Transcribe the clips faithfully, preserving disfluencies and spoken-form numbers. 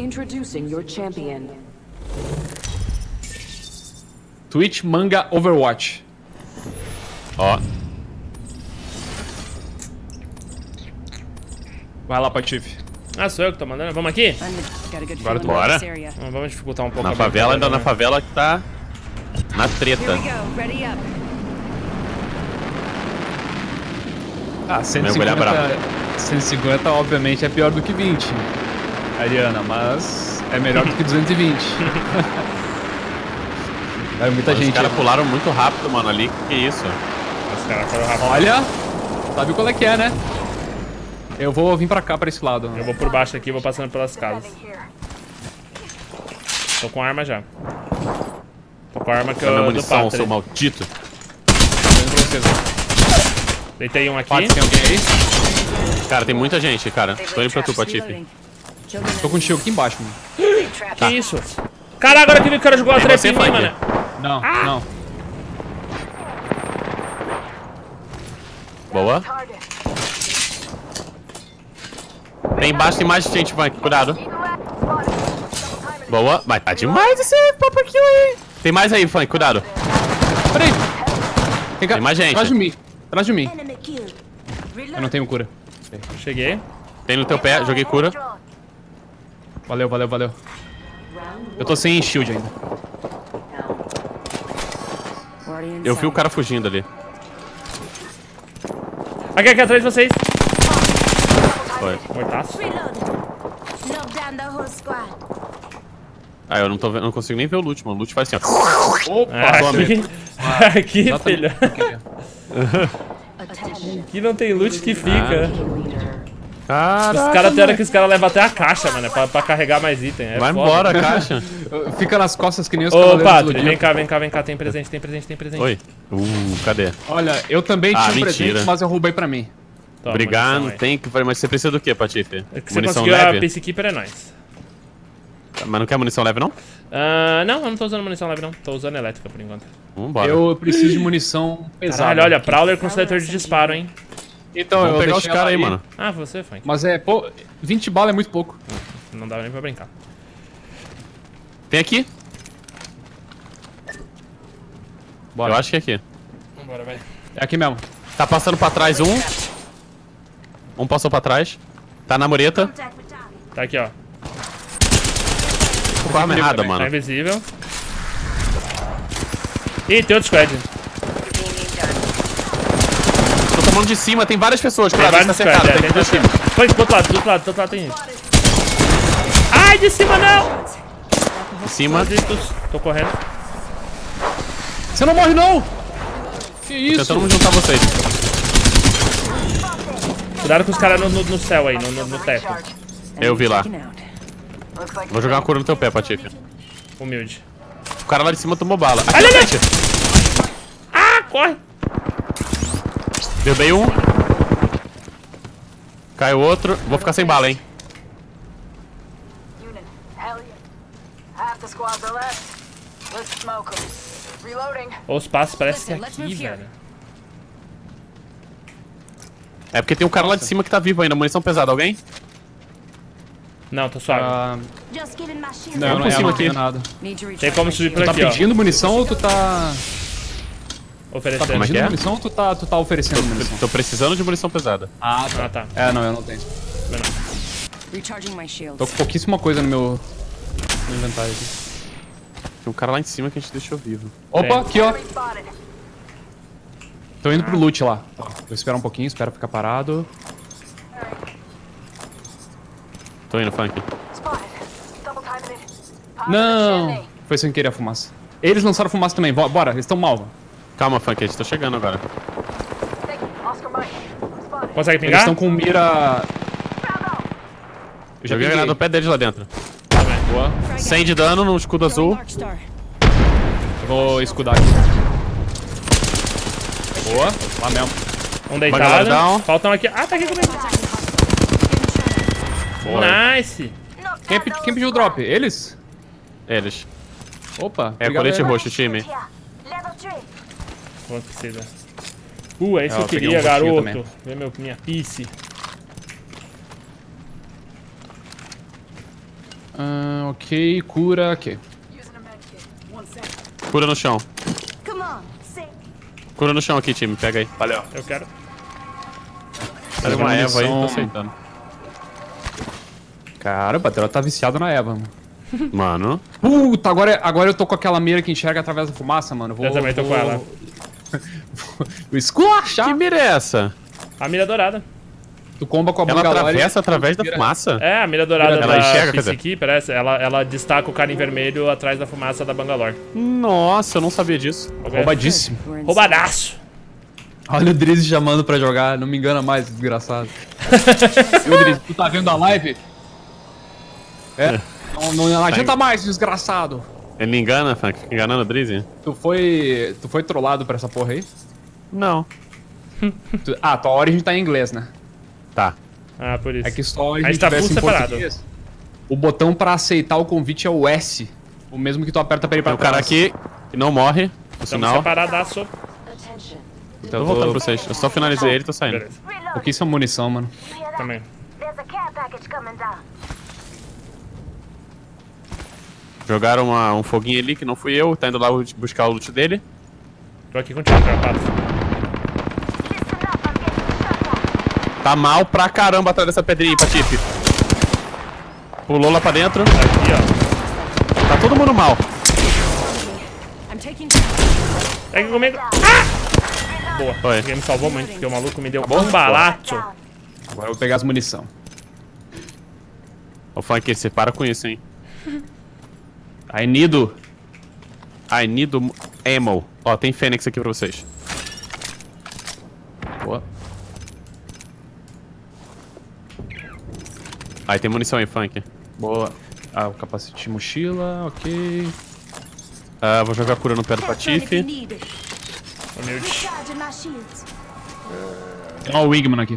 Introducing your champion. Twitch Manga Overwatch. Ó. Vai lá, Patife. Ah, sou eu que tô mandando. Vamos aqui? Agora tu bora. Vamos dificultar um pouco. Na favela, ainda na favela que tá na treta. Ah, cento e cinquenta, cento e cinquenta obviamente é pior do que vinte, Ariana, mas é melhor do que duzentos e vinte. É muita Mas gente. Os caras pularam muito rápido, mano, ali. Que isso? Os caras foram rápido. Olha, sabe qual é que é, né? Eu vou vir pra cá, pra esse lado. Eu vou por baixo aqui, vou passando pelas casas. Tô com arma já. Tô com a arma que eu... eu munição, do seu maldito. Deitei um aqui. Pode, tem alguém aí? Cara, tem muita gente, cara. Tô indo pra tu, Patife. Tô com o tio aqui embaixo, mano. Que tá. Isso? Cara, agora que vi que o cara jogou a trap em mim, mano. Não, ah. não. Boa. Tem embaixo, tem mais gente, vai. Cuidado. Boa. Mas tá demais esse papo aqui aí. Tem mais aí, Funk. Cuidado. Peraí. Tem, tem mais gente. Atrás de mim. Atrás de mim. Eu não tenho cura. Cheguei. Tem no teu pé. Joguei cura. Valeu, valeu, valeu. Eu tô sem shield ainda. Eu vi o cara fugindo ali. Aqui, aqui atrás de vocês. Foi. Mortaço. Ah, eu não tô vendo, não consigo nem ver o loot, mano. O loot faz assim, ó. Opa, ah, aqui, aqui filho. Aqui não tem loot que fica. Ah. Os caras tem hora que os caras levam até a caixa, mano, pra, pra carregar mais item. É Vai foda. embora a caixa. Fica nas costas que nem os Ô, Patri, vem cá, vem cá, vem cá. Tem presente, tem presente, tem presente. Oi. Uh, cadê? Olha, eu também ah, tinha um mentira. presente, mas eu roubei pra mim. Toma, Obrigado, tem que... Mas você precisa do que, Patife? É que você munição conseguiu leve? A Peacekeeper é nóis. Mas não quer munição leve, não? Uh, não, eu não tô usando munição leve, não. Tô usando elétrica, por enquanto. Vambora. Eu preciso de munição pesada. Caralho, olha, Prowler com seletor de disparo, hein? Então, Vamos eu pegar os caras aí, mano. Ah, você, Funk. Mas é, pô, vinte balas é muito pouco. Não dá nem pra brincar. Tem aqui. Bora. Eu acho que é aqui. Vambora, vai. É aqui mesmo. Tá passando pra trás um. Um passou pra trás. Tá na mureta. Tá aqui, ó. Tô com a arma errada, mano. Tá invisível. Ih, tem outro squad. Tô tomando de cima, tem várias pessoas. Tem Claro, vários tá squad, cercado, é, tem tem que do outro lado. Foi do outro lado, do outro lado, do outro lado tem gente. Ai, de cima não! De cima. Tô correndo. Você não morre, não! Que isso? Tentando juntar vocês. Cuidado com os caras no, no, no céu aí, no, no, no teto. Eu vi lá. Vou jogar uma cura no teu pé, Patife. Humilde. O cara lá de cima tomou bala. Aqui Olha, na frente. Ah, corre! Derrubei um. Caiu outro. Vou ficar sem bala, hein. Os passos parecem ser aqui, velho. É porque tem um cara lá de cima que tá vivo ainda. Munição pesada. Alguém? Não, tô suave. Ah, Não, eu não, por cima não aqui. tenho nada. Tem como subir por Tu tá aqui, ó. pedindo munição ou tu tá... Oferecendo. Como é que pedindo é? munição ou tu tá, tu tá oferecendo Tô, munição? tô precisando de munição pesada. Ah, Ah, tá. É, não, eu não tenho. Tô com pouquíssima coisa no meu, no inventário aqui. Tem um cara lá em cima que a gente deixou vivo. Opa, Tem. aqui, ó. Tô indo pro loot lá. Vou esperar um pouquinho, espero ficar parado. Tô indo, Funk. Não! Foi sem querer a fumaça. Eles lançaram fumaça também, Bo- bora, eles estão mal. Calma, Funk, a gente tá chegando agora. Consegue Eles pingar? estão com mira... Eu joguei a granada no pé deles lá dentro. Tá bem. Boa. cem de dano no escudo azul. Eu vou escudar aqui. Boa, lá mesmo. Um Bagalar down. deitado. Faltam aqui. Ah, tá aqui comigo. Boa. Nice. Quem, pe- quem pediu o drop? Eles? Eles. Opa, É, obrigado colete aí. roxo, time. Quanto precisa? Uh, é isso É, que eu eu peguei queria, um roxinho garoto. também. Vê meu, minha piece. Ah, ok, cura, ok. Cura no chão. Come on, sink. Cura no chão aqui, time. Pega aí. Valeu. Eu quero. Pega uma Eva aí, tô munição. aceitando. Cara, o Patrão tá viciado na Eva, mano. Mano. Puta, agora, agora eu tô com aquela mira que enxerga através da fumaça, mano. Vou, Eu também tô vou... com ela. O esculachar. Que mira é essa? A mira dourada. Tu comba com a Ela Bangalore. atravessa através da Vira- fumaça? É, a mira dourada Ela da enxerga, quer dizer? Psykeeper, essa, ela, ela destaca o cara em vermelho atrás da fumaça da Bangalore. Nossa, eu não sabia disso. Roubadíssimo. We're inside. Roubadaço! Olha o Drizzy chamando pra jogar. Não me engana mais, desgraçado. Ô, Drizzy, tu tá vendo a live? É? Não, não, não adianta mais, desgraçado. Ele me engana, Frank? Fica enganando o Drizzy? Tu foi. Tu foi trollado pra essa porra aí? Não. Tu- ah, tua origin tá em inglês, né? Tá. Ah, por isso. É que só a origin A gente tá tivesse full em separado. português. O botão pra aceitar o convite é o S. O mesmo que tu aperta pra ir pra Tem um cara trás. aqui que não morre, por Estamos sinal. separadaço. Attention. Então, Tô voltando pra vocês. Eu só finalizei ele e tô saindo. Beleza. Reload. Pouquíssima munição, mano. You hear that? Também. There's a care package coming down. Jogaram uma- um foguinho ali que não fui eu. Tá indo lá buscar o loot dele. Tô aqui contigo, Carpato. Listen up, I'm getting shot at. Tá mal pra caramba atrás dessa pedrinha, Patife. Pulou lá pra dentro. Aqui, ó. Tá todo mundo mal. I'm taking. Pega comigo. Ah! Boa. Foi. Ninguém me salvou muito, porque o maluco me deu bom? um balato. Down. Agora eu vou pegar as munição. Ô, Funk, você para com isso, hein. Aí, Nido. I need ammo. Ó, tem Fênix aqui pra vocês. Boa. Aí tem munição aí, Funk. Boa. Ah, o capacete mochila, ok. Ah, vou jogar cura no pé do Just run if you Patife. need it. Humilde. Recharging my shields. Tem ó o Wigman aqui.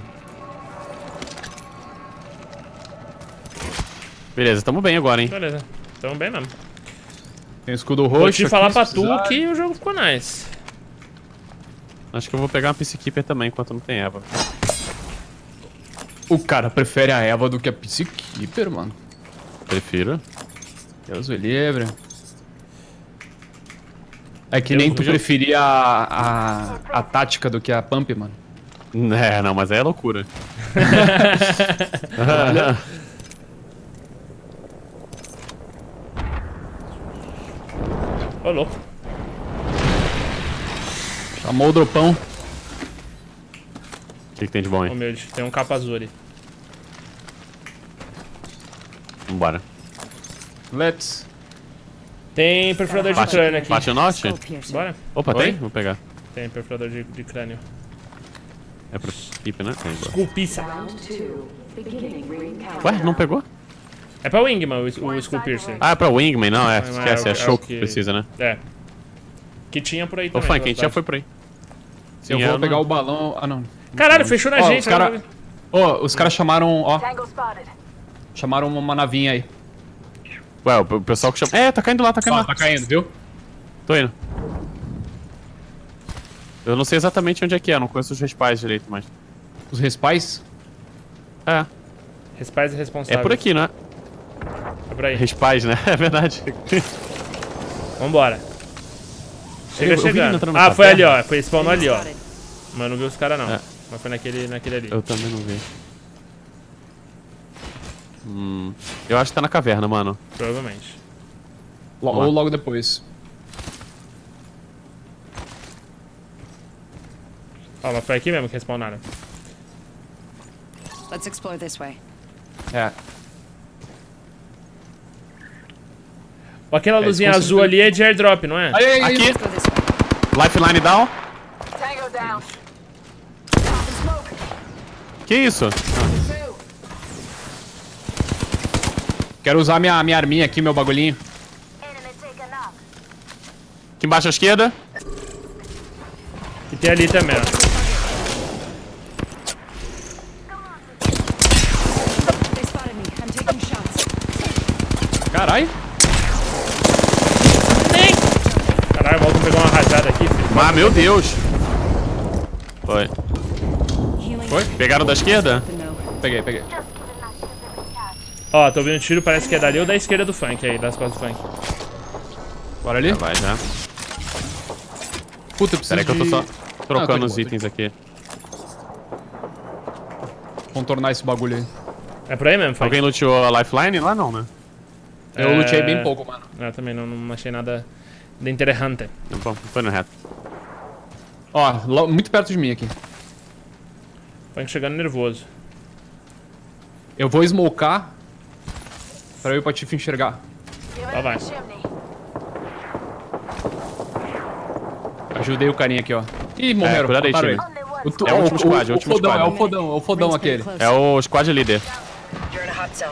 Beleza, tamo bem agora, hein. Beleza. Tamo bem mesmo. Tem o escudo roxo. Vou te aqui, falar se pra tu precisar. que o jogo ficou nice. Acho que eu vou pegar uma Psykeeper também, enquanto não tem Eva. O cara prefere a Eva do que a Psykeeper, mano. Prefiro. Deus o livre. É que Eu nem tu já- preferia a, a, a tática do que a Pump, mano. É, não, mas aí é loucura. Ô, louco. Chamou o dropão. O que, que tem de bom aí? Humilde. Tem um capa azul ali. Vambora. Let's. Tem perfurador de crânio aqui. Bate o norte? Skull piercing. Bora? Opa, Oi? tem? Vou pegar. Tem perfurador de, de crânio. É pra equipe, né? Tem, boa. Culpissa. Round two. Beginning ring countdown. Ué, não pegou? É pra Wingman o, o Skull Piercing. Ah, é pra Wingman, não, é. Não, Esquece, é é, o- show é o que que- precisa, né? É. Que tinha por aí Ô, também. Funk, a gente já velocidade. foi por aí. Eu Sim, vou eu pegar não- o balão. Ah, não. Caralho, fechou na Ó, gente. os cara... né? Ó, os caras chamaram, ó, Tango spotted. chamaram uma navinha aí. Ué, o pessoal que chama... É, tá caindo lá, tá caindo Ó, lá. tá caindo, viu? Tô indo. Eu não sei exatamente onde é que é, não conheço os respais direito, mas... Os respais. É, Respais e responsáveis. é por aqui, né? É por aí. Respais, né? É verdade. Vambora. Chega Eu vi ele chegando. entrando Ah, na foi ali, caverna. ó. Foi spawnou ali, ó. Spotted. Mas não viu os caras, não. É. Mas foi naquele, naquele ali. Eu também não vi. Hum... Eu acho que tá na caverna, mano. Provavelmente. Lo- Vamos lá. ou logo depois. Ó, mas foi aqui mesmo que respawnaram. Let's explore this way. É. Ó, aquela É, luzinha eles azul ali é de airdrop, não é? Aí, aí, aí. Aqui, Let's go this way. lifeline down. Tango down. Que isso? Quero usar minha, minha arminha aqui, meu bagulhinho. Enemy taken out. Aqui embaixo à esquerda. E tem ali também, ó. They spotted me. I'm taking shots. Caralho. Caralho, o maluco pegou uma rajada aqui, filho. Ah, meu Deus. Foi. Healing. Foi? Pegaram da esquerda? The no. Peguei, peguei. Just giving my shield a recharge. Ó, tô ouvindo tiro, parece que é dali ou da esquerda do funk aí, das costas do funk. Bora ali? Já vai, já. Puta, eu preciso Pera aí que eu tô de- só Não, eu tô trocando de os boa, itens aqui. Contornar esse bagulho aí. É por aí mesmo, funk? Alguém luteou a lifeline? Lá não, né? Eu É... lutei bem pouco, mano. Eu também não, não achei nada de interessante. Não, pô, foi no reto. Ó, lo- muito perto de mim aqui. Funk chegando nervoso. Eu vou smocar pra eu e o Patife enxergar. Lá vai. Ajudei o carinha aqui, ó. Ih, morreram. cuidado aí, mataram time. ele. O, tu- É o último squad, é o o último fodão, squad. É o fodão, é o fodão Rings aquele. getting É close. o squad líder. You're in a hot zone.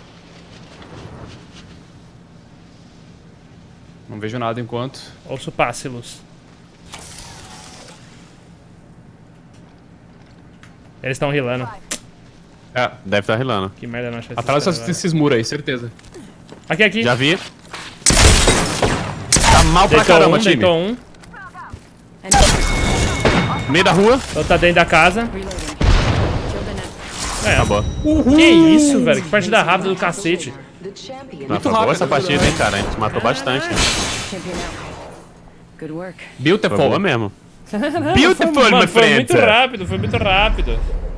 Não vejo nada enquanto. Ouço pásselos. Eles estão rilando. É. Deve estar rilando. Que merda, não achei Atrás essas desses, desses muros aí, certeza. Aqui, aqui. Já vi. Tá mal pra Deitou caramba, um, time. deitou um. Meio da rua. Outro tá dentro da casa. Reloading. Killed the net. É. Acabou. Que isso, velho? Que partida rápida do cacete. The champion. Mas foi boa rápido, essa partida, hein, cara. A gente matou bastante. Né? Champion out. Good work. Foi Beautiful. boa mesmo. Beautiful, Mano, my foi friend. muito rápido, foi muito rápido.